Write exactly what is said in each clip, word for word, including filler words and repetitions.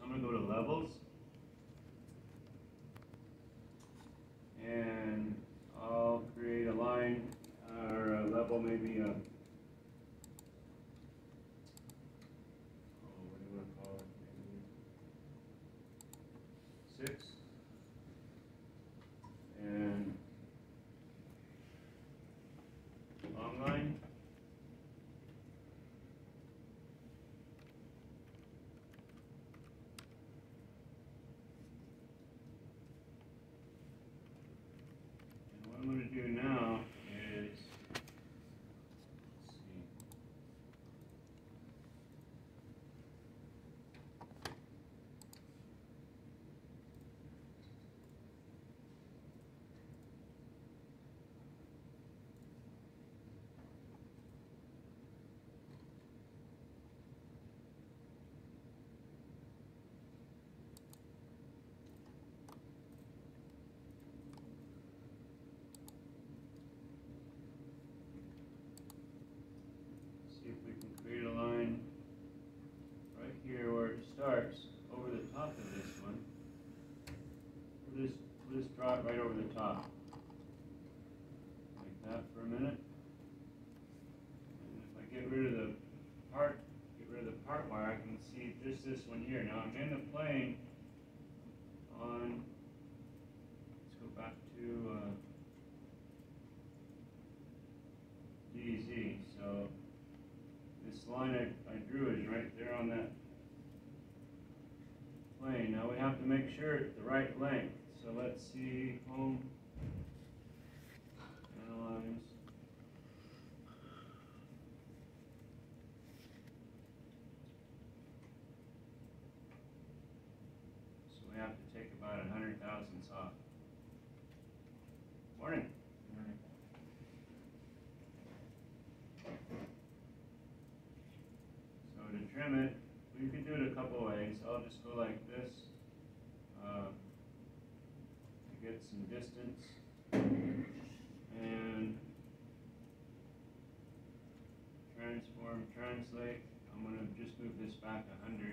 I'm going to go to levels, and I'll create a line or a level, maybe a, oh, what do you want to call it, maybe six, and long line. What I'm going to do now is, let's see, see if we can create a line right here where it starts over the top of this one. We'll just, we'll just draw it right over the top, like that for a minute. And if I get rid of the part, get rid of the part wire, I can see just this one here. Now I'm in the plane on, let's go back to uh, D Z. So this line I, I drew is right there on that plane. Now we have to make sure it's the right length. So let's see, home, analyze. So we have to take about a hundred thousandths off. Morning. Morning. So to trim it, we could do it a couple ways. I'll just go like this uh, to get some distance, and transform, translate. I'm going to just move this back a hundred.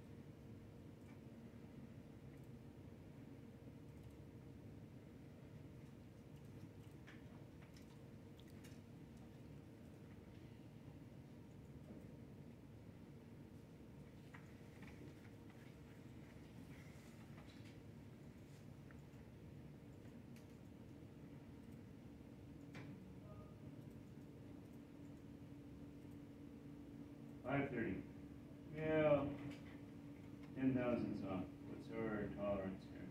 five thirty. Yeah, ten thousandths off. What's our tolerance here?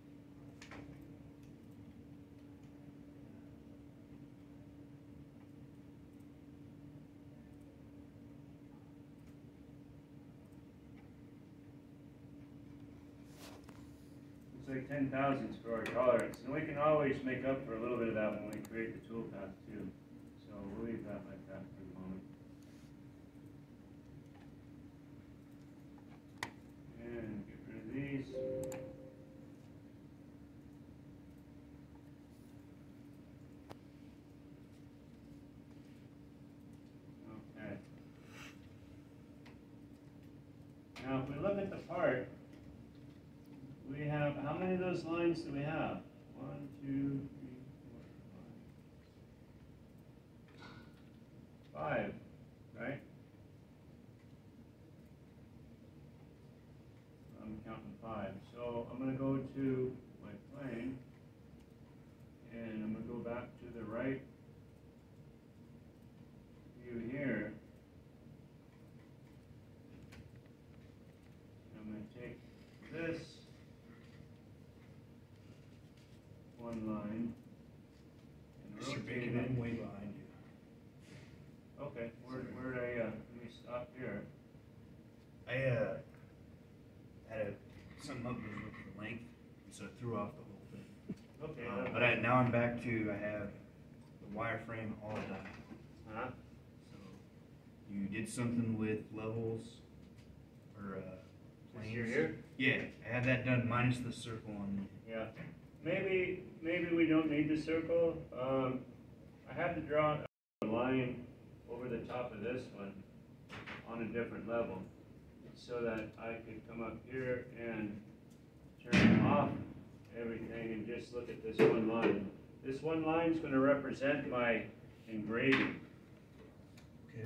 Looks like ten thousandths for our tolerance. And we can always make up for a little bit of that when we create the toolpath too. So we'll leave that like that for the moment. And get rid of these. Okay. Now if we look at the part, we have, how many of those lines do we have? One, two, three, four, five. Five, right? I'm counting five. So I'm going to go to my plane, and I'm going to go back to the right view here. And I'm going to take this one line and rotate it. I'm way behind you. Okay, where, where'd I, uh, let me stop here. I uh, had a, something up there with the length, so it threw off the whole thing. Okay. Um, that- but I, now I'm back to, I have the wireframe all done. Huh? So you did something with levels or uh, This planes. here, here? Yeah, I had that done minus the circle on Yeah. Maybe, maybe we don't need the circle. Um, I had to draw a line over the top of this one on a different level. so that I could come up here and turn off everything and just look at this one line. This one line is going to represent my engraving. Okay.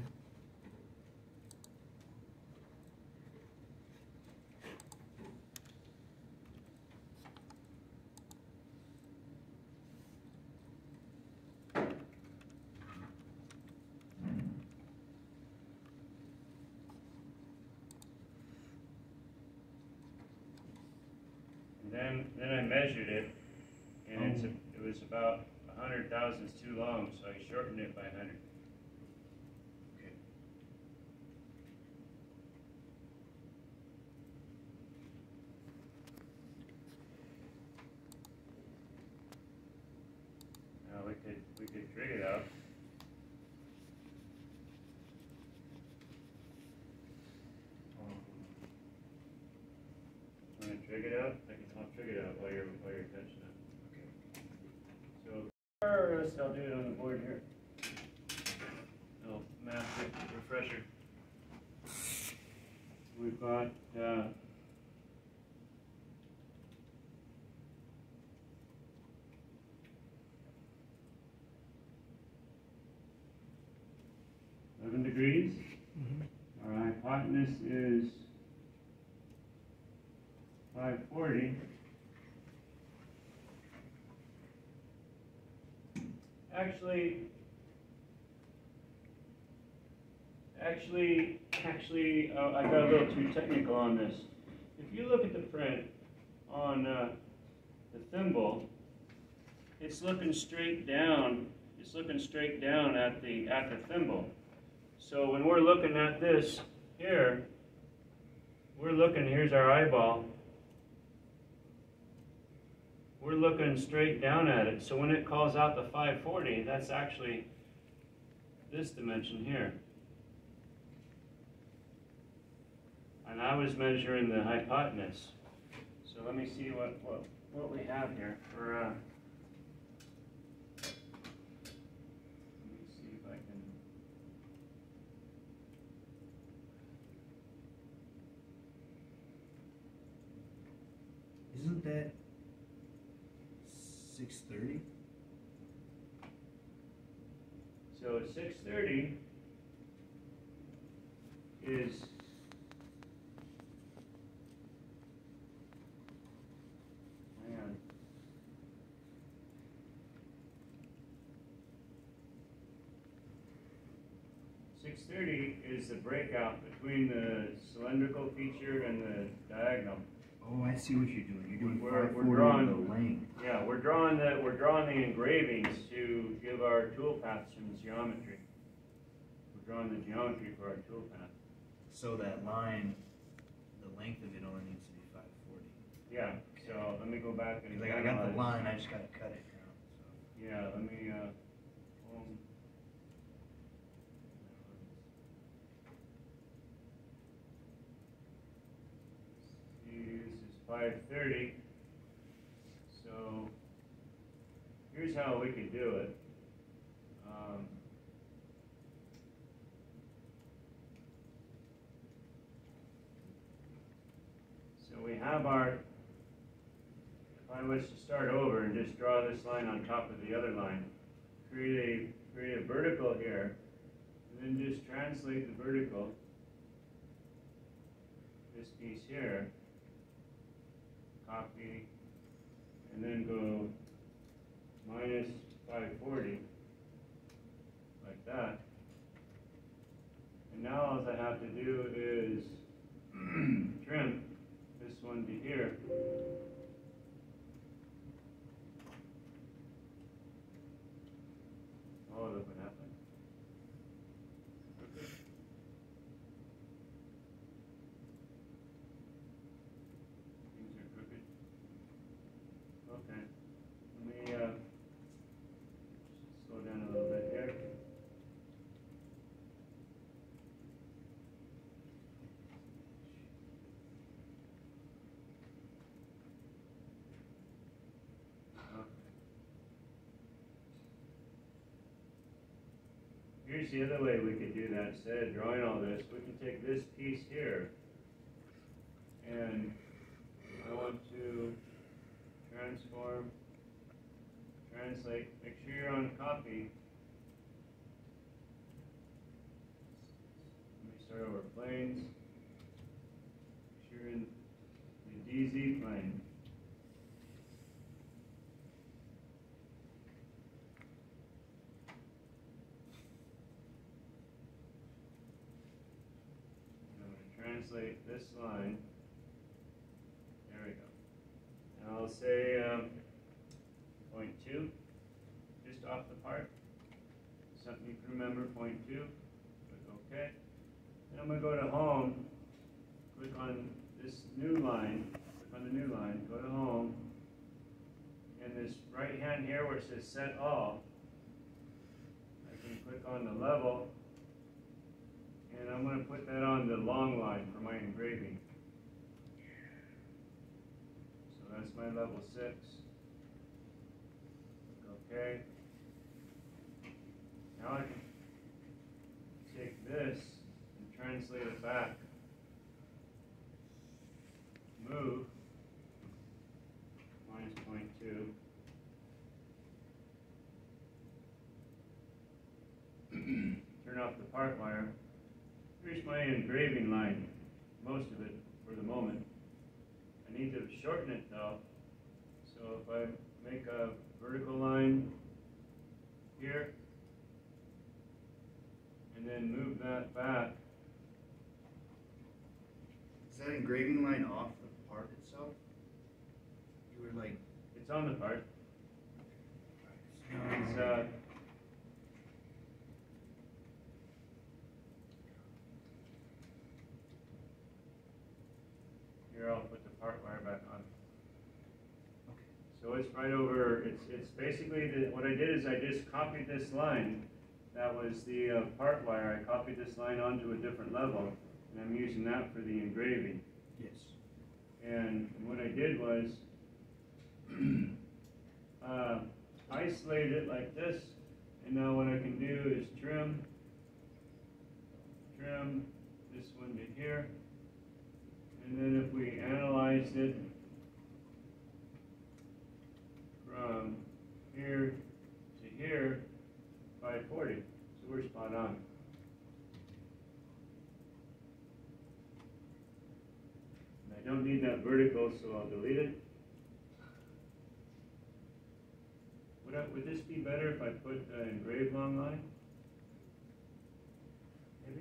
And then, then I measured it, and it's a, it was about a hundred thousandths too long, so I shortened it by a hundred. Okay. Now we could we could trig it out. Want to trig it out? I can I'll trig it out while you're while you're touching it. Okay. So first, I'll do it on the board here. Oh, math refresher. We've got uh, eleven degrees. Mm-hmm. Our hypotenuse is five forty. Actually, actually, actually, uh, I got a little too technical on this. If you look at the print on uh, the thimble, it's looking straight down. It's looking straight down at the at the thimble. So when we're looking at this here, we're looking. Here's our eyeball. We're looking straight down at it. So when it calls out the five forty, that's actually this dimension here. And I was measuring the hypotenuse. So let me see what, what, what we have here for, uh, let me see if I can, Isn't that six thirty? so six thirty is hang on. six thirty is the breakout between the cylindrical feature and the diagonal. Oh, I see what you're doing. You're doing We're- five we're forty drawing- on the length. Yeah, we're drawing the we're drawing the engravings to give our toolpaths from the geometry. We're drawing the geometry for our toolpath. So that line, the length of it only needs to be five forty. Yeah. So let me go back and Like I got the analyze. line, I just gotta cut it now. So. Yeah, let me, uh, um, see, this is five thirty, so here's how we could do it. Um, so we have our, if I was to start over and just draw this line on top of the other line, create a, create a vertical here, and then just translate the vertical, this piece here, copy, and then go minus five forty, like that. And now all I have to do is trim this one to here. Oh, look what happened. Okay. Things are crooked. Okay. Let me uh, slow down a little bit here. Here's the other way we could do that. Instead of drawing all this, we can take this piece here B Z plane. I'm going to translate this line. There we go. And I'll say um, point two, just off the part. Something you can remember, point two. Click OK. And I'm going to go to home, click on this new line, click on the new line, go to home, and this right hand here where it says set all, I can click on the level, and I'm going to put that on the long line for my engraving. So that's my level six. Click OK. Now I can take this and translate it back. Move minus point two. Turn off the part wire. Here's my engraving line, most of it for the moment. I need to shorten it though. So if I make a vertical line here, and then move that back. Is that engraving line off the part itself? You were like, It's on the part. It's, uh, here, I'll put the part wire back on. okay. So it's right over, it's, it's basically, the, what I did is I just copied this line. That was the uh, part wire. I copied this line onto a different level, and I'm using that for the engraving. Yes. And what I did was uh, isolate it like this, and now what I can do is trim, trim this one to here, and then if we analyze it from here to here, five forty, so we're spot on. And I don't need that vertical, so I'll delete it. Would, I, would this be better if I put uh, engraved long line? Maybe?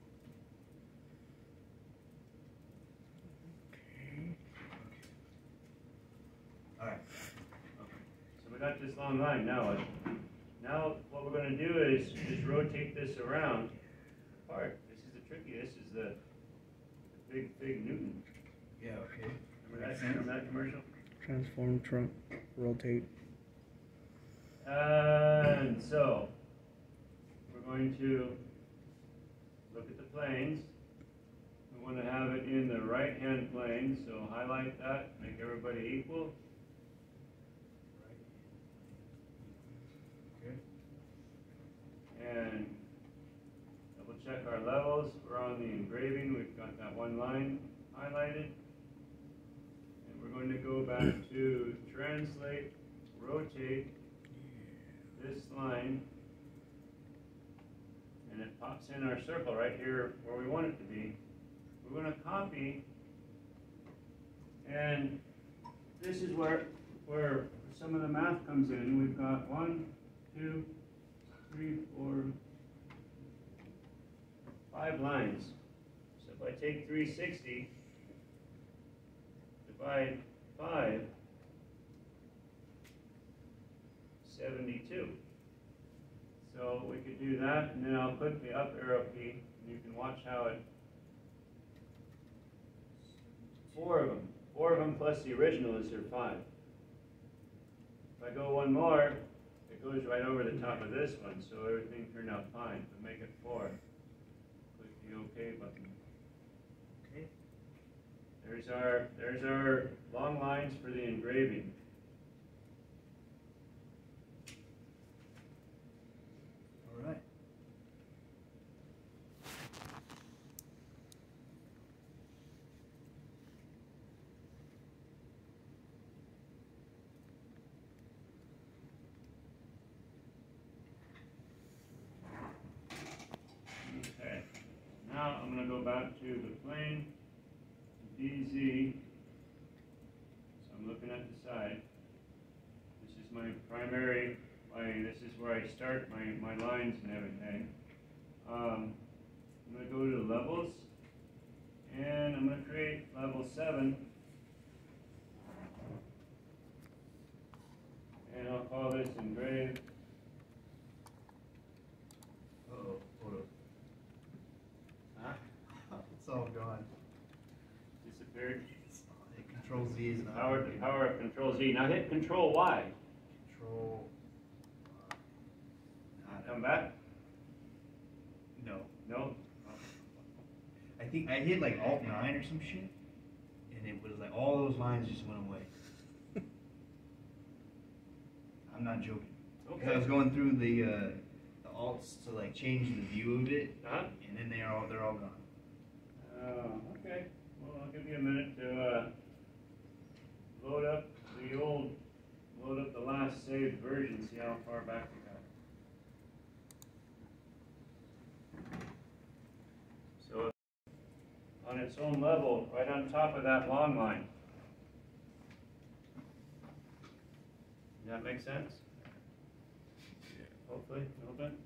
Alright. Okay. So we got this long line now. Now what we're going to do is, is rotate this around apart. This is the tricky, this is the, the big, big Newton. Yeah, okay. Remember that, remember that commercial? Transform, trunk, rotate. And so, we're going to look at the planes. We want to have it in the right-hand plane, so highlight that, make everybody equal. And double check our levels. We're on the engraving. We've got that one line highlighted. And we're going to go back to translate, rotate this line. And it pops in our circle right here where we want it to be. We're going to copy. And this is where, where some of the math comes in. We've got one, two, three, four, five lines. So if I take three sixty, divide five, seventy-two. So we could do that, and then I'll click the up arrow key, and you can watch how it, four of them, four of them plus the original is there five. If I go one more, it goes right over the top of this one, so everything turned out fine. But make it four. Click the OK button. Okay. There's our there's our long lines for the engraving. All right. Okay. Now I'm going to go back to the plane, B Z, primary, my, this is where I start my, my lines and everything. Um, I'm gonna go to levels, and I'm gonna create level seven. And I'll call this engrave. Uh-oh, hold up. Huh? It's all gone. Disappeared. Hit Control Z is not. Power, working. power of Control Z. Now hit Control Y. Control. Uh, not- Come back? No. No? I think I hit like Alt nine or some shit, and it was like all those lines just went away. I'm not joking. Because I was Okay. going through the uh, the alts to like change the view of it, Uh-huh. and then they're all they're all gone. Oh, okay. Well, I'll give you a minute to, uh, load up the old, load up the last saved version, see how far back we got. So, on its own level, right on top of that long line. Does that make sense? Hopefully, a little bit.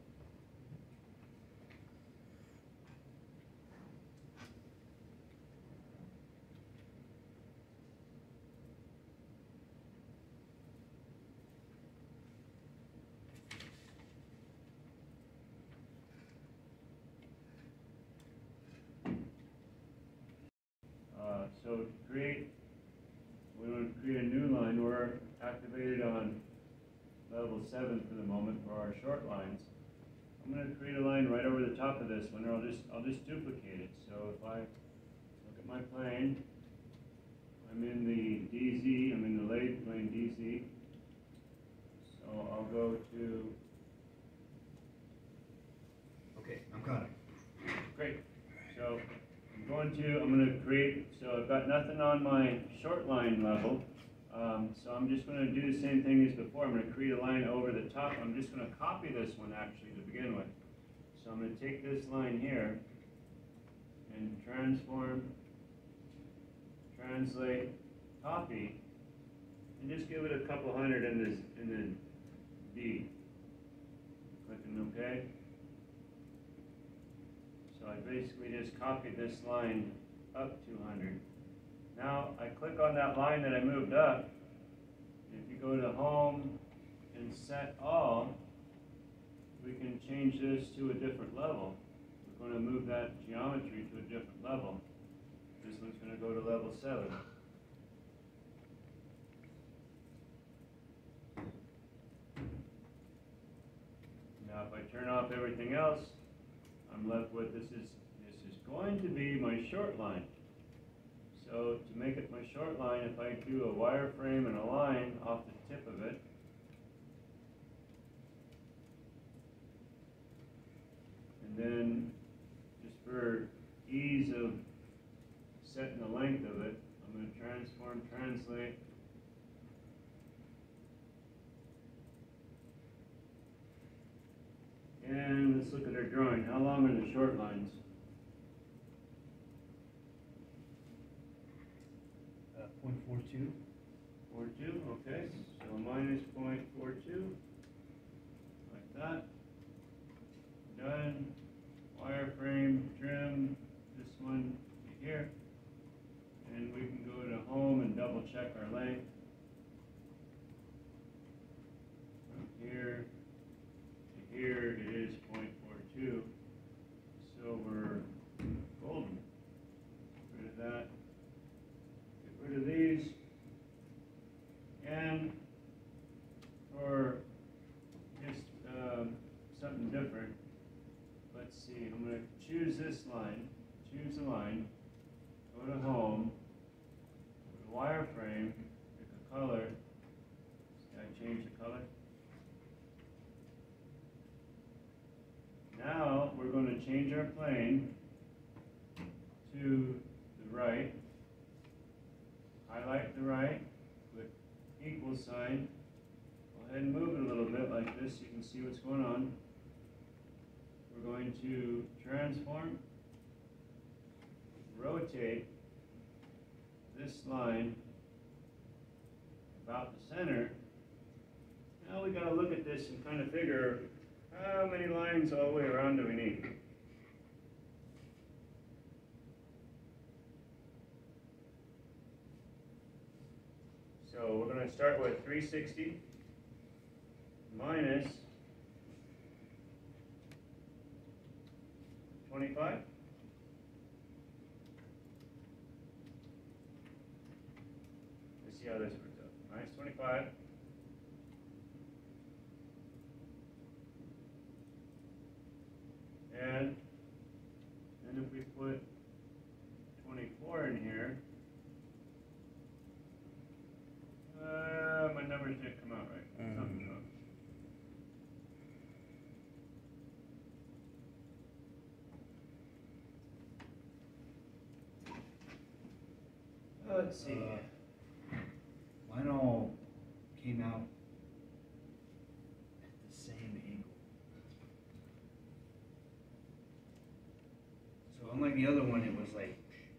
Uh, so to create, we want to create a new line. We're activated on level seven for the moment for our short lines. I'm going to create a line right over the top of this one, or I'll just I'll just duplicate it. So if I look at my plane, I'm in the D Z. I'm in the lathe plane D Z. So I'll go to Okay, I'm caught up. great. So I'm going to, I'm going to create, so I've got nothing on my short line level. Um, so I'm just going to do the same thing as before. I'm going to create a line over the top. I'm just going to copy this one actually to begin with. So I'm going to take this line here and transform, translate, copy, and just give it a couple hundred in this, in the D. Clicking OK. So I basically just copied this line up two hundred. Now I click on that line that I moved up. If you go to Home and Set All, we can change this to a different level. We're going to move that geometry to a different level. This one's going to go to level seven. Now if I turn off everything else, I'm left with this is this is going to be my short line. So to make it my short line, if I do a wireframe and a line off the tip of it, and then just for ease of setting the length of it, I'm going to transform, translate. And let's look at our drawing. How long are the short lines? Uh, point four two. Four two, okay. So minus point four two, like that. Done. Wireframe, trim, this one to here. And we can go to Home and double check our length. From here to here it is point four two. So we're golden. Get rid of that. Get rid of these. And for just um, something different, let's see, I'm going to choose this line, choose a line, go to Home, go to Wireframe, pick a color. See, I change the color. Now we're going to change our plane to the right, highlight the right, click equal sign, go ahead and move it a little bit like this so you can see what's going on. We're going to transform, rotate this line about the center. Now we gotta look at this and kind of figure how many lines all the way around do we need? So we're gonna start with three sixty minus twenty-five. Let's see how this works out. Minus twenty-five. And then if we put twenty-four in here, uh, my numbers didn't come out right. Um. Something's wrong. Let's see. Uh, mine all came out at the same angle. So unlike the other one, it was like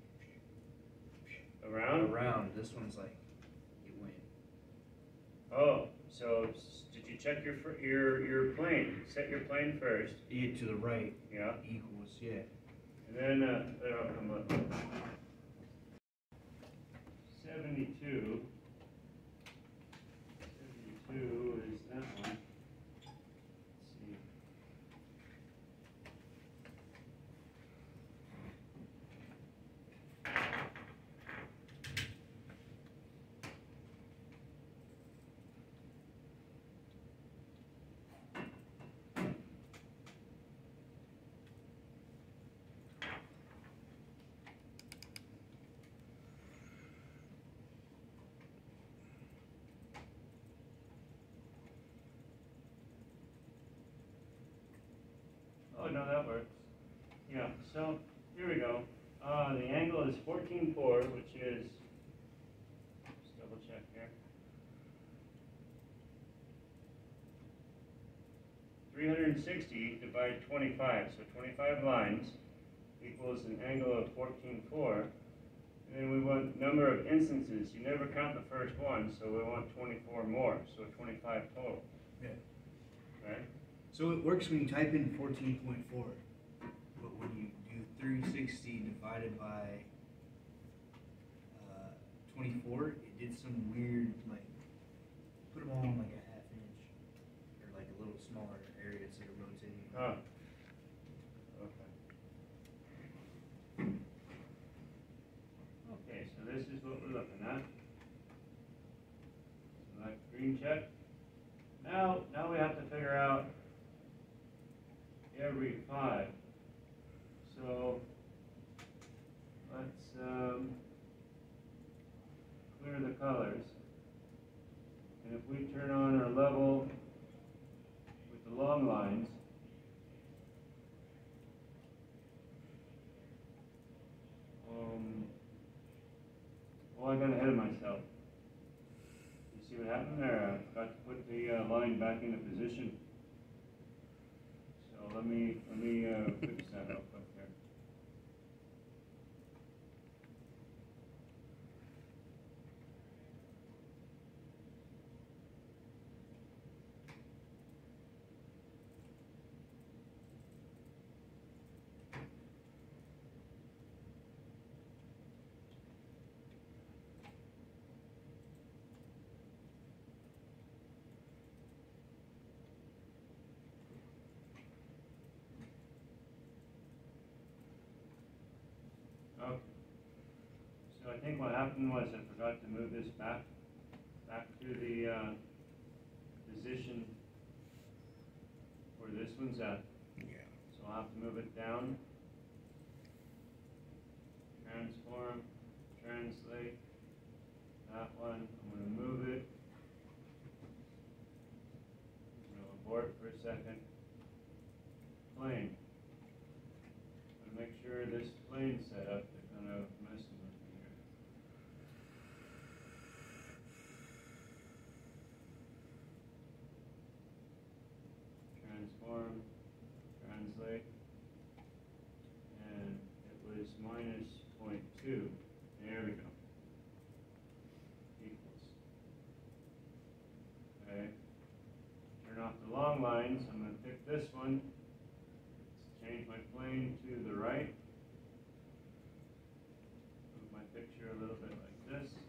Around? around. This one's like it went. Oh, so s- did you check your fir- your your plane? Set your plane first. It to the right Yeah. equals yeah. And then uh, it'll come up. Seventy-two. Seventy-two is that one. Let's see. Oh, no, that works. Yeah, so here we go. Uh, the angle is fourteen four, which is, just double check here. three hundred sixty divided twenty-five, so twenty-five lines equals an angle of fourteen four. And then we want number of instances. You never count the first one, so we want twenty-four more, so twenty-five total. Yeah. Right? So it works when you type in fourteen point four, but when you do three sixty divided by uh, twenty-four, it did some weird, like, put them all in like a half inch, or like a little smaller area instead of rotating. Huh. Okay. Okay, so this is what we're looking at. Select green check. Now, now we have to figure out every five. So let's um, clear the colors. And if we turn on our level with the long lines, um, oh, I got ahead of myself. You see what happened there? I forgot to put the uh, line back into position. So let me let me uh, fix that real quick here. Okay. So I think what happened was I forgot to move this back, back to the uh, position where this one's at. Yeah. So I'll have to move it down. Transform, translate. That one, I'm going to move it. I'm going to abort for a second. Plane. I'm going to make sure this plane setup is kind of messing with me here. Transform, translate, and it was minus point two. There we go. Equals. Okay. this one, change my plane to the right.